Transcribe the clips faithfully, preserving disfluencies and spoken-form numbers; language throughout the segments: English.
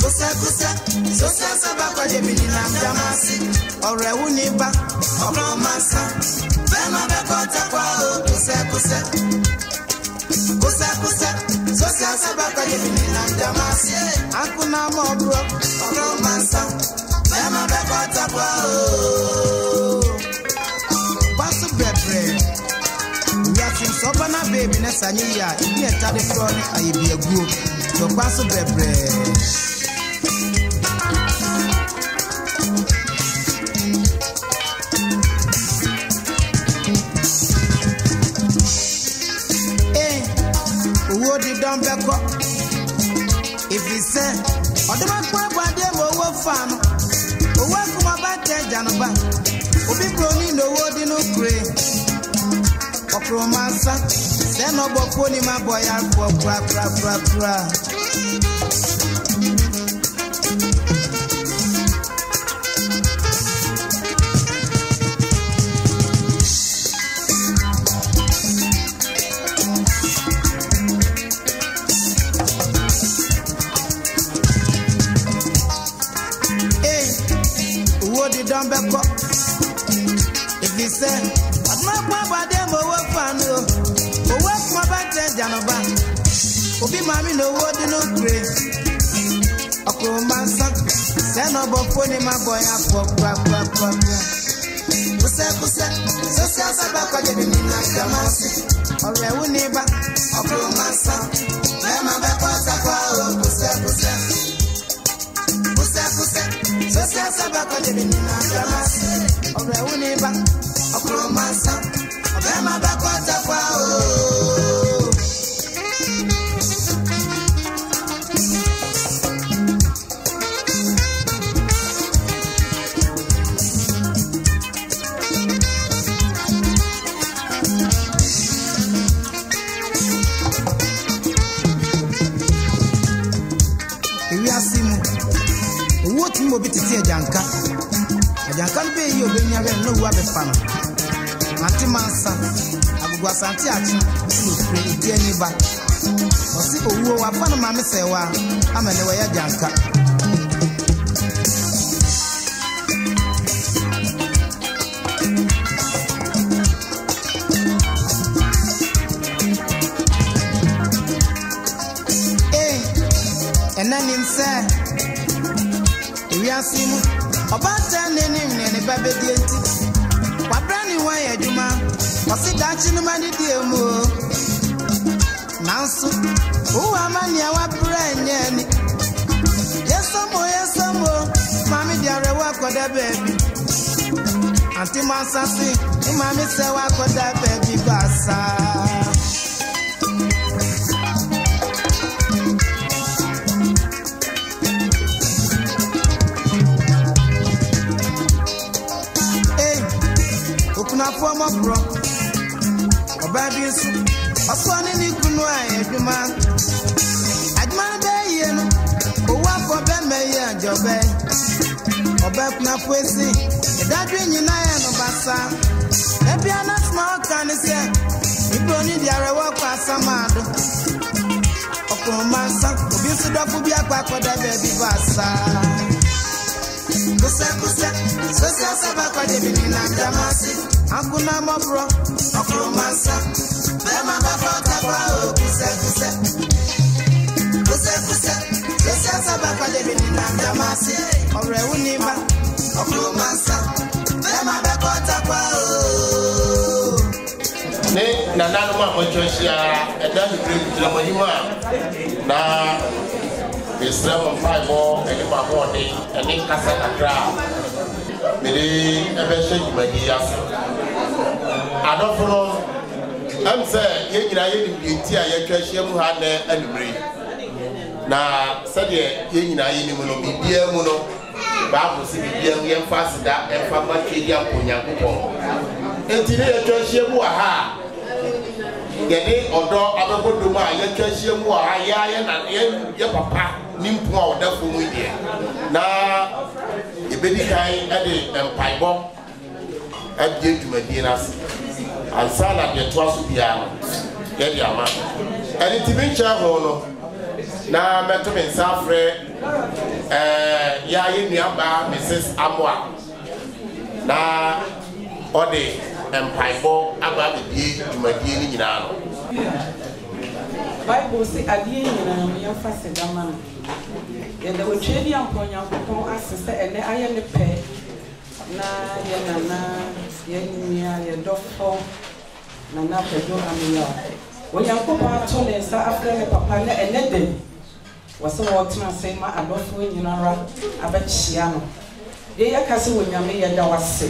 kusa kusa sosa sabakwa de binina mjamasi ore uniba obromasa bema bekota kwa o kusa kusa kusa kusa sosa sabakwa de binina mjamasi akuna mo bro obromasa bema bekota kwa o basu bebre yatin sobana baby na sanyiya ibi etade fro ni ayebi aguo so basu bebre don't back up. If he said, or the man for a day more farm, or work from a bad day, Janova, or be brony no word in no gray. Or romancer, send no bopony, my boy, I'm for bra bra bra bra. Don't back up. If he said, but my papa them over fan, oh, work my back there, Janova. Oh, be mammy no word in no grave. A romancer, send no bopony, my boy, I'm for crap, crap, crap. Pusa, pusa, so sells about what you mean, like a massy. Or a neighbor, a romancer. I'm a back was a power, pusa, pusa. Pusa, pusa. Sosia sabaka de binina jamasi ore uniba okromasa obema bakota kwa o Mo biti ti ejanka ejanka be yi obenya be no wa be fa no ati mansa agugwa santi achi no pre ti ani ba osi owuo wa fa no ma me se wa amane wa ya janka eh enanim se Simu, about ten in any baby dienti. What brand new way, Juma? Was it that you money, dear Moo? Now, so, who am I near what brand? Yes, some more, yes, some more. Mammy, dear, walk with that baby. Auntie Massassi, Mammy, say, walk with that baby, Bassa. Form of bro, a baby, a son in the Kunwa, every man. I'd man day, who walk for Ben Mayer, Jobe, or back now, Pussy, that dream you know, no bassa. Maybe I'm not small, can you say? You don't need your walk past some mad. Of my son, you should have to be a back for that baby bassa. Kusa kusa, sosia sabaka de binina jamasi. Akuna mo bro, okromasa. Bema bakota kwa o kusa kusa. Kusa kusa, sosia sabaka de binina jamasi. Ore uniba, okromasa. Bema bakota kwa o. Ne na nanu ma mochoshia eda hibri kulamanyima na Israel five more and my body and in Casa Accra. Maybe ever shake my ears. I don't know. I'm saying, you know, you tea, you can share Muhammad and breed. Now, said you know, you will be dear Muno, Babu, Sibian, and fast that and from my Kidia Punya. And today, you can share Muha. Get or dog, I will do my young share Muha, and your papa. Nimpo da fumu die na ebedi kan ade empaibo adie dwumadi na ansala de to aso bia no ye de ama ene tibi ncha ho no na meto me nsa frɛ eh ya ye nuaba Missus Amoa na ode empaibo aba bibie dwumadie ni nyina no Bible say adie nyina no ya fa sedama no ye da otwe bi amponya kokon asese ene aye ne pe na ye nana ye nia ye dofo na na pedo amiya Onyankopɔn ato ne nsa afrɛ ne papa na ene dem wase wɔtena sɛ ma adɔfo nyinara abakyia no ye yakase wonyame ye da wase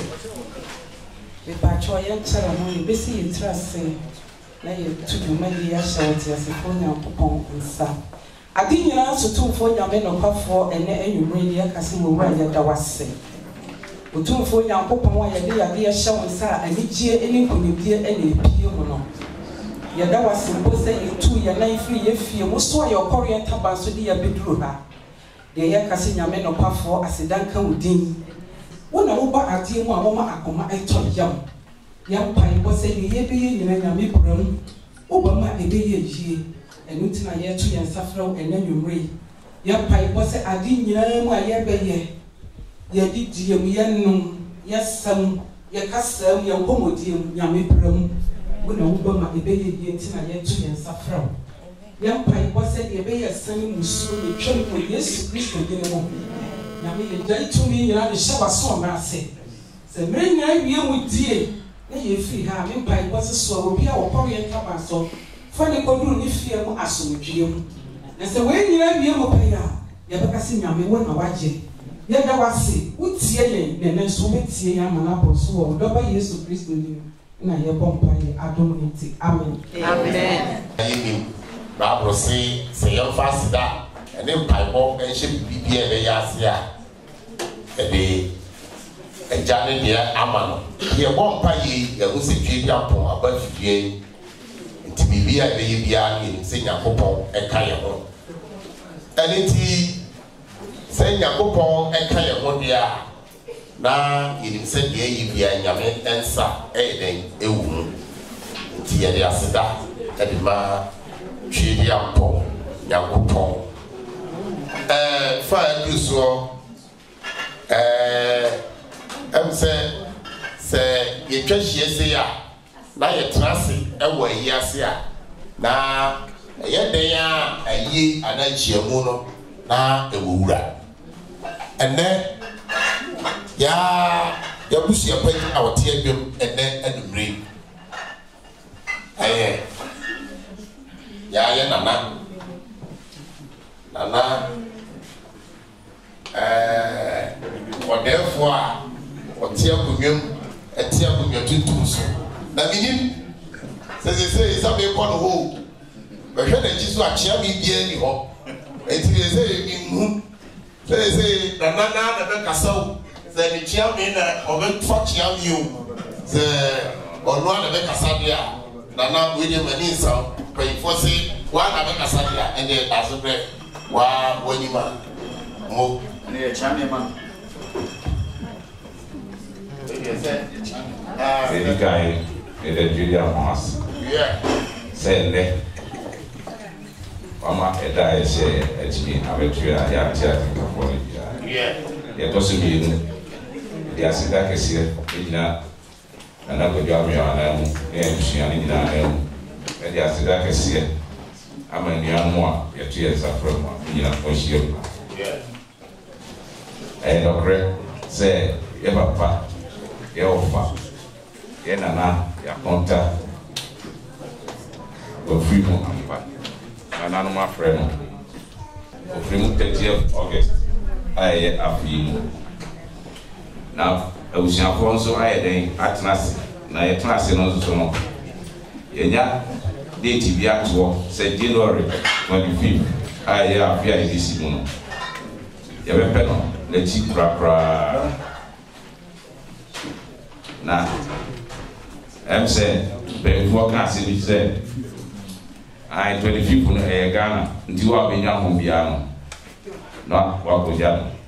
be pacho ye nkyere no ye besi ye trase na ye tuduma ye ya hyɛwte asefo Onyankopɔn nsa ade nyina sotumfo nyame no kwafo ene enwumre ye yakase wo wura ye da wase otumfo Onyankopɔn wa ye de ya de ye hyɛw nsa anigye eni nkonibie ene epie mu no yada wasimbo se yetu ya na ifiri ye fie mo so ya okɔre ntaba so de ya beduru ha de ya kase nyame no kwafo asedanka udin wona wo ba ade mu a wo ma akoma eto yam yam pai bo se ye be ye nyina nyame bram wo ba ma ebe ye yie enu tina ye tu ya nsafra enanwumre ya pai bo se ade nyina mu a ye be ye ye didi ye mu ye num ye sam ye kasam ye komodiem nyame bram When Obama ebe ye ntina ye tu ye nsafra ya pai bo se ye be ye san musu ni twem ko Yesu Kristo gine mo nyame ye dai tu mi nyina de hyeba so ma ase se mere nya wie mu die na ye fi ha me pai bo se so obi a wokɔre ye ntaba so fa ne koduru ni fie mu asomdwie mu na se we nyina wie mu pai a ye be ka se nyame wo na waje ye da wase utie ye ne ne so betie ya mana bo so wo do ba Yesu Kristo ni na ye bompa ye adomniti amen amen ayi ba bro se se yo fasida ene mpaibo enhye bibia e ya ase a e de ejane de ama no ye bompa ye ye go se twe bi apon aba fidie nti bibia e ye bia ye se Yakobon e ka ye ho ene ti se Yakobon e ka ye ho dia na yinim se de yi bia nyame ensa e den ewu nti ye de aseda e de ma twe di ampo Yakobon eh fa eduso eh em se se ye twahie se ya na ye trase e wo yi ase a na ye den ya ayi anachiamu no na e wo wura ene ya ya busu ya pai a wote adwem ene adumre aye ya ya nana nana eh odefo a wote agunwem eti agunwa tuntum so na minim se se se sabe ko no ho be hwe na jisu a chia mi bia ni ho eti se se mi mu se se nana na be kasaw the chairman of the fuck you the Onwa de Casadia, Nana William Manisa, pay for say one of Casadia and then as a break. Wow, when you man, move near Chinaman. The guy in the Julia Mass. Yeah, said that Mama and I say, it's me, I'm a tree, I have to. yeah, it doesn't mean. Ya sida kese ina na ko jwa mi ana mu e nsia ni na na mu e dia sida kese ama ni anu a ye tu ye safra mu ni na ko shie mu e do kre se ye papa ye ofa ye nana ya konta o free mu ampa nana no ma frɛ no o free mu thirtieth August aye afi na awusiafo nso ayɛ den atenase na yɛ tenase no nso no yɛnya date bi ato sɛ January twenty-fifth ayɛ afi a yɛde si mu no yɛbɛpɛ no n'akyi korakora na ɛm sɛ bɛnfoɔ ka ase bi sɛ ayɛ twenty-fifth no ɛyɛ Ghana nti wo a bɛnya ho biara no na wakɔgya no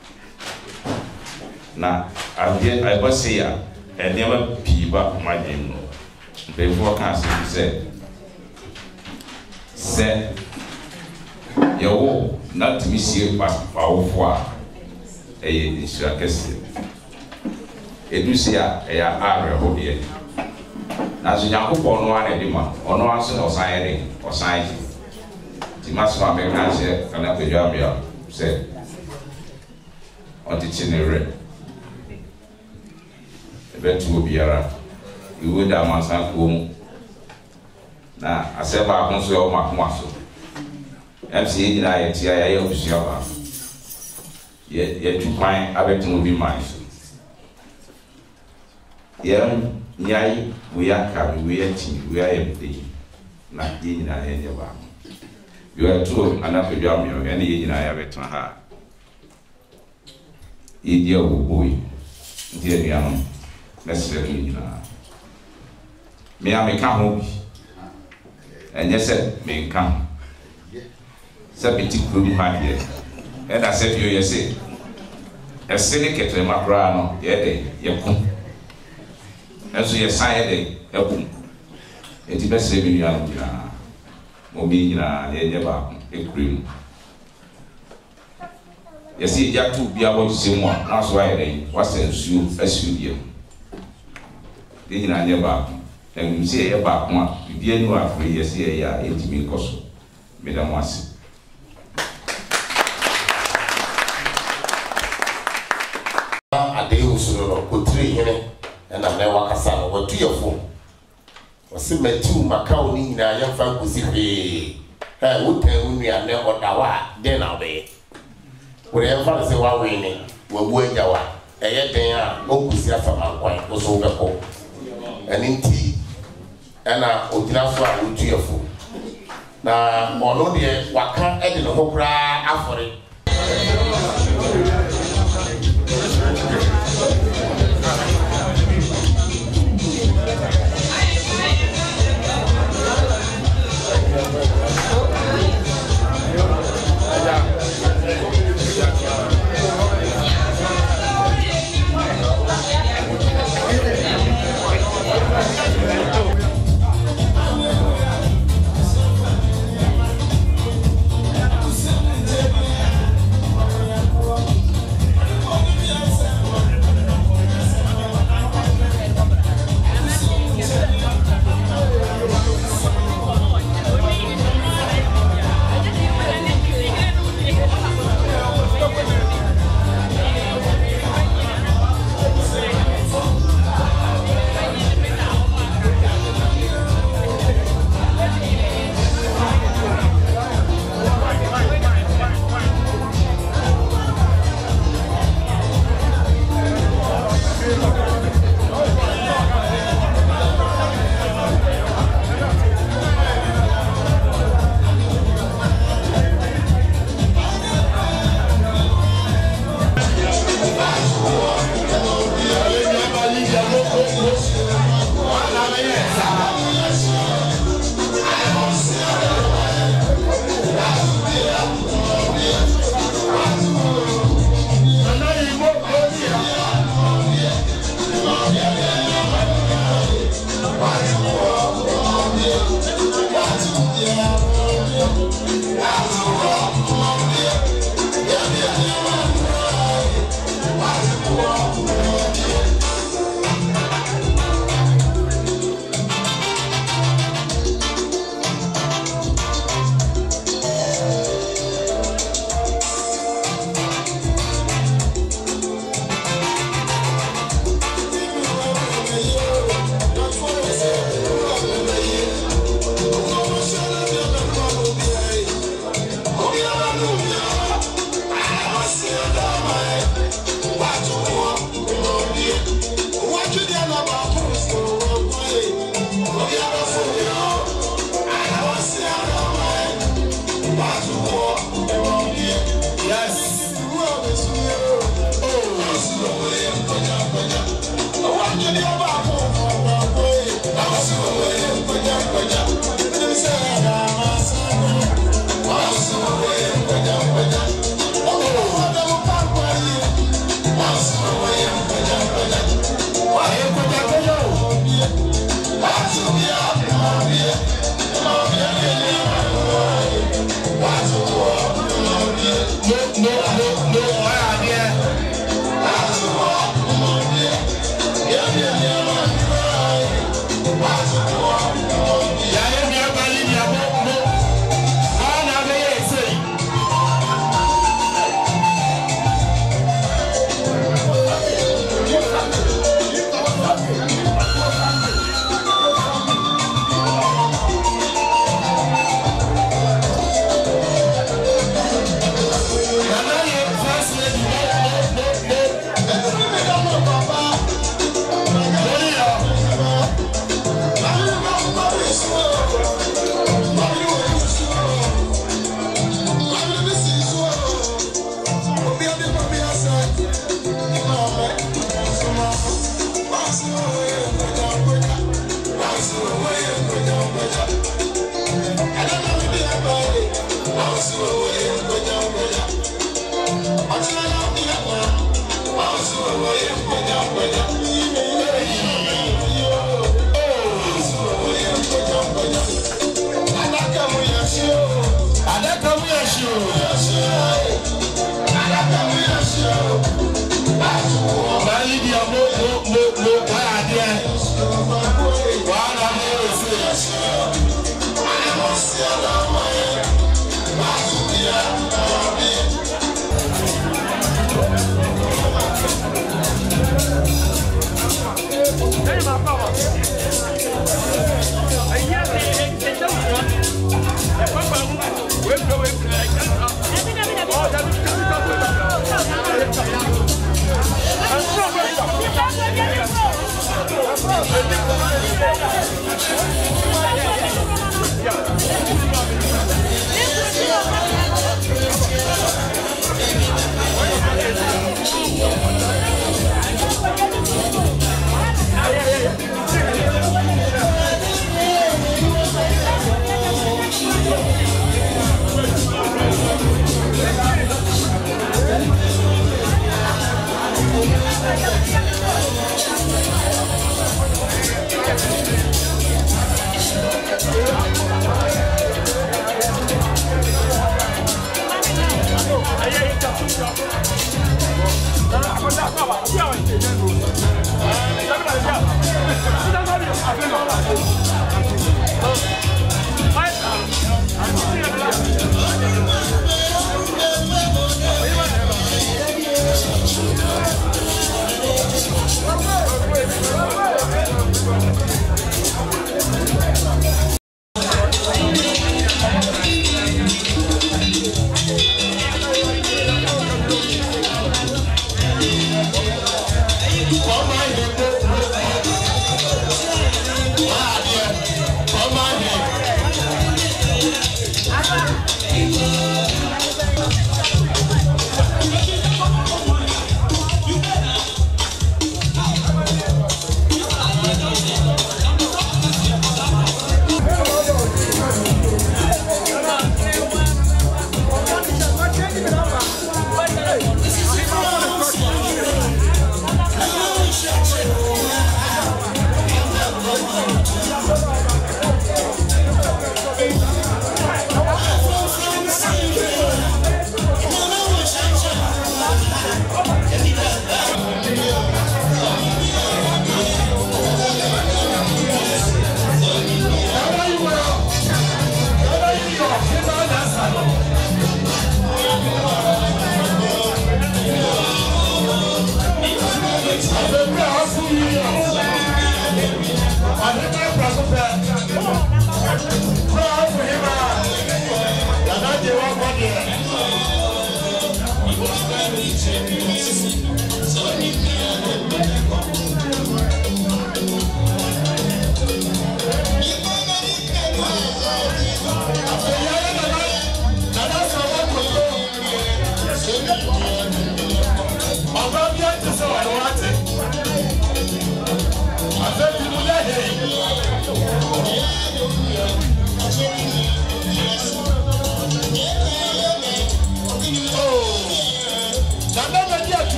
na ade ayebose ya enema piba magem no before can say say wo na tumi sie pa awofo a eye insura kese edusia e ya are ho de na so yakopɔ no ara de ma ɔno aso na ɔsan yɛ de ɔsan yi ti maso america hyɛ kana pedwa bia sɛ ɔte chinere ebetu obiara iwo da mansa kom na asɛba ko so yɛ o makoma so M C A nyina yɛ tia yɛ obusua ba yɛ yɛ tu kwan abetu obi man so yɛ nyai we aka we yɛ ti we yɛ mde na yɛ nyina yɛ nyɛ ba yɛ tu anapedwa mi yɛ ne yɛ nyina yɛ betu ha yɛ dia oboi ndiye biano mesre mi nyina me ameka ho bi enye se me nka se biti kuro bi ma de e da se bio yese ese ne ketre makra no ye de ye ko enso ye san ye de e ko enti mesre mi nyina nyina mo bi nyina ye ye ba e kuro yesi ya tu bia bo semu a na so aye dey wasa nsuo asuo bia de nyina nye ba em se ye ba ko a bia ni wa free yesi ye ya etimi koso me da mwasi ade usuro no kotiri hene na na wakasa no watu yefo wasi metu makao ni nyina ya fa kosi fe ha wotan unua ne odawa de na be wore fa se wa we ni wa bu ajawa eye den a okusi afama kwan oso be ko ani nti ana ogina so a wotu yefo na ono de waka e de no hokura afore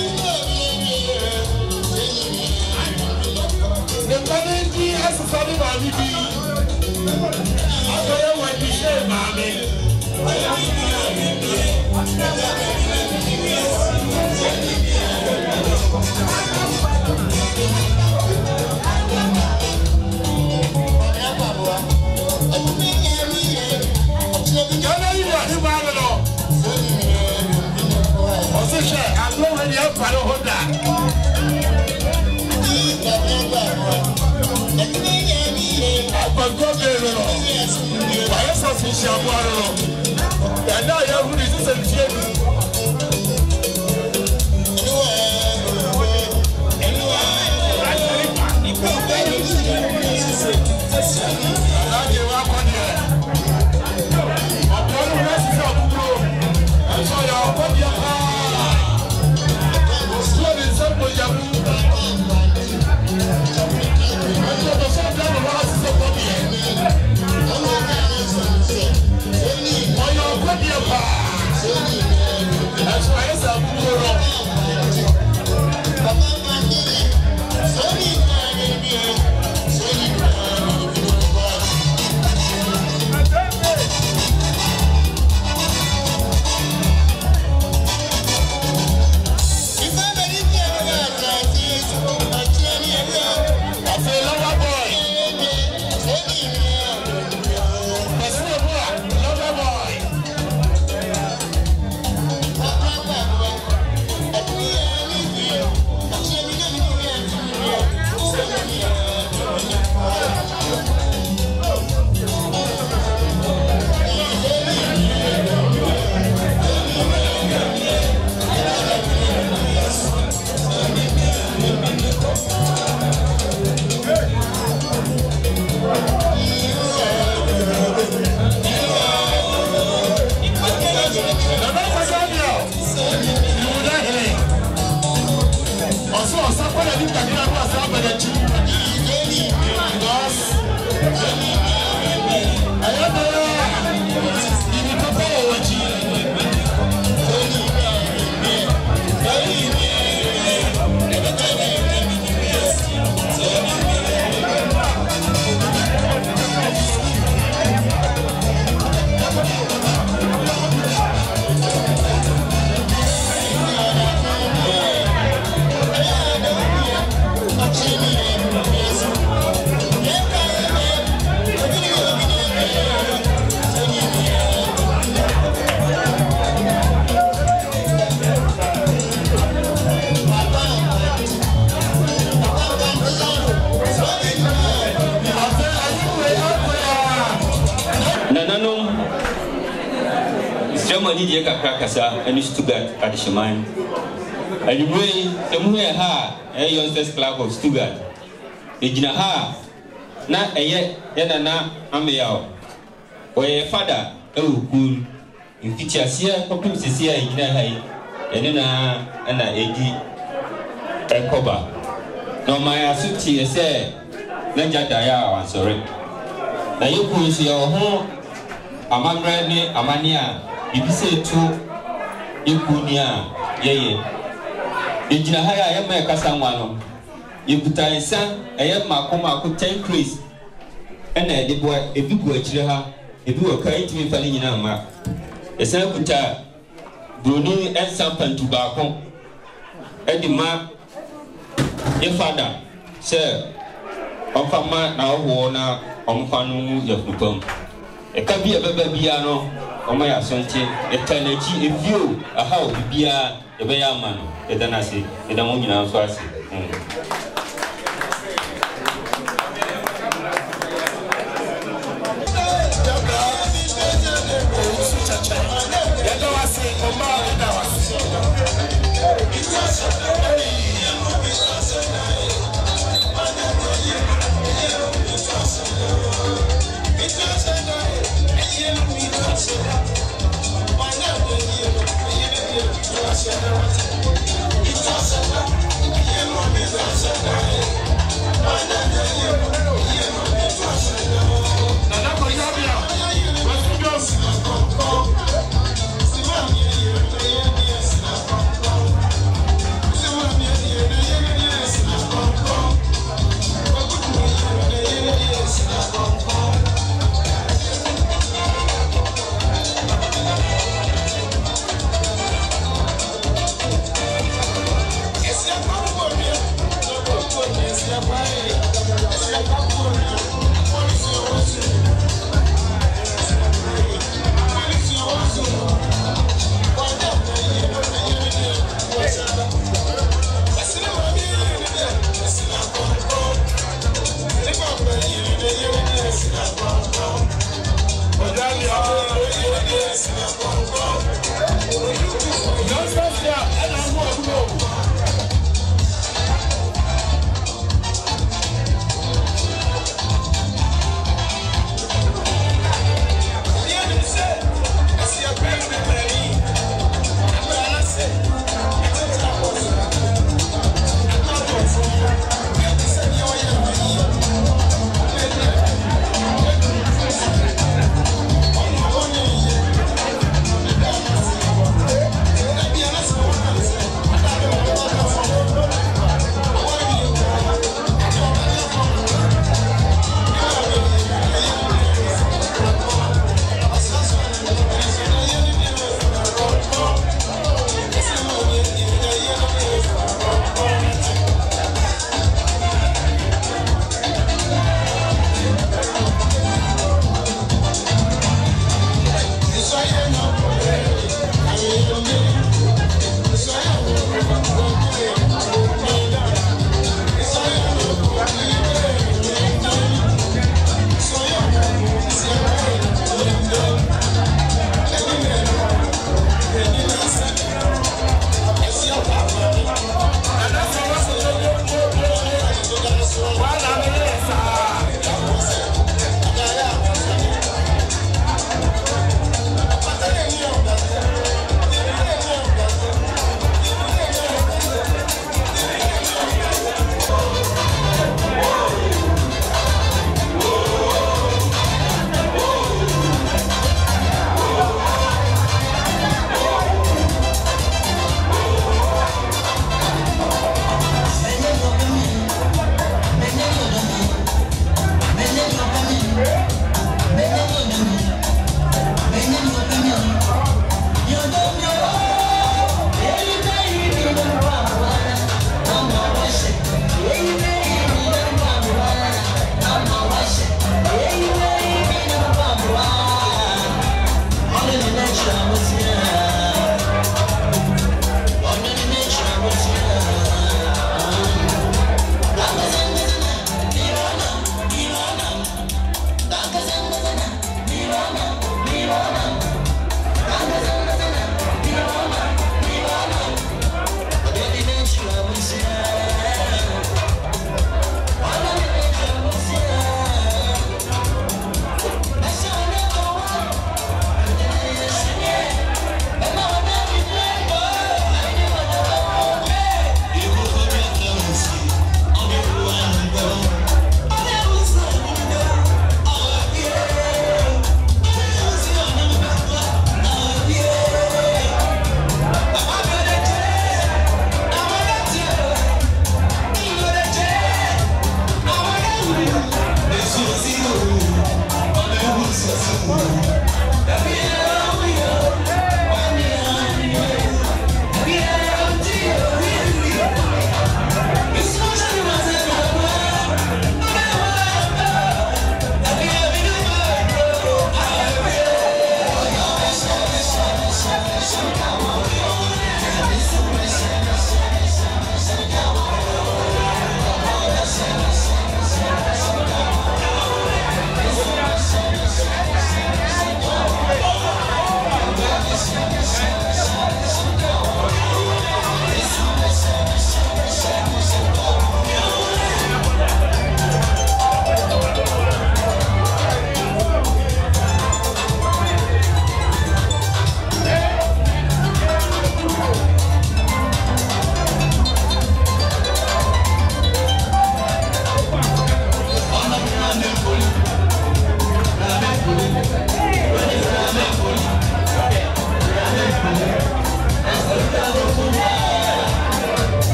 Germany dia kakra kasa eni Stuttgart adishman anyway emu he ha e youngsters club of Stuttgart ejina ha na eye yana na ameyaw oye father e ukul infitiasia kopim sesia ejina ha ene na na edi ekoba no my asuti ese na jada ya wansore na yoku nsi yo ho amamra ni amania ibise tu ikunia yeye ejina haya yema kasa nwano ikuta ensa eye makoma ko ten crease ena edebo ebigu akire ha ebi wo kai timi fa ni nyina ma esa kuta broni ensa pantu ba ko edima e fada se onfama na owo na onfanu yakupam e ka bia baba bia no Oma ya sonche etanachi evio aha obibia ebe ya mano edanase edamo nyina so ase It's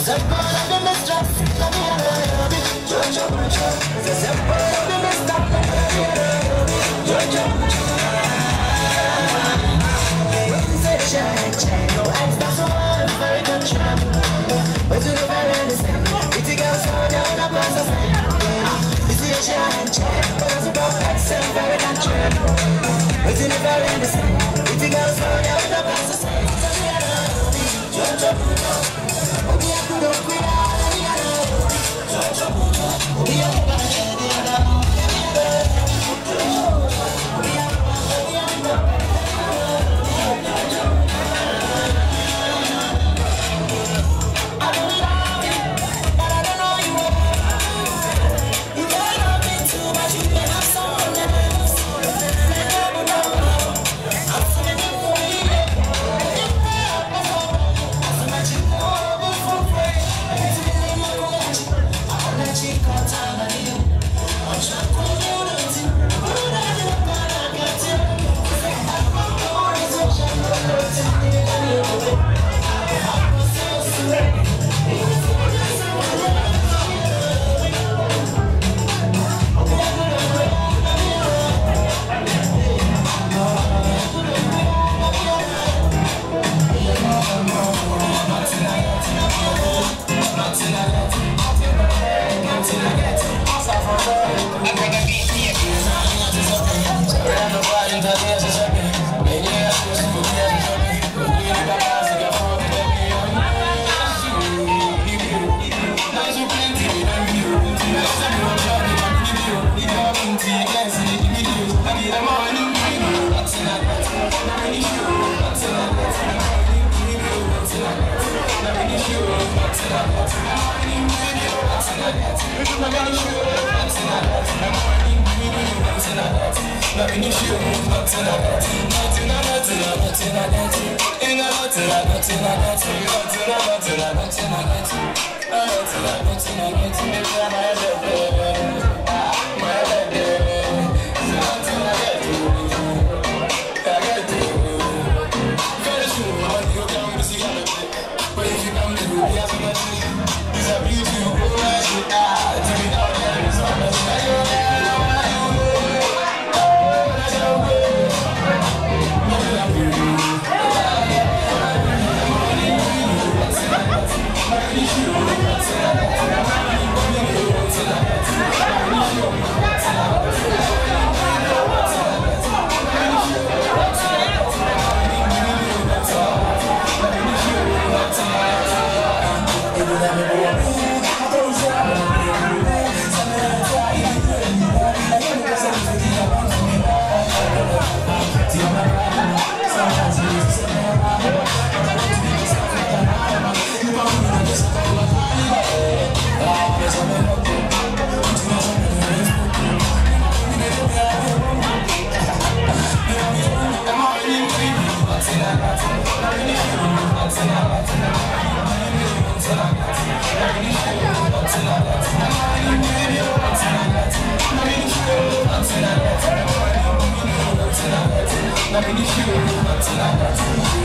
Let me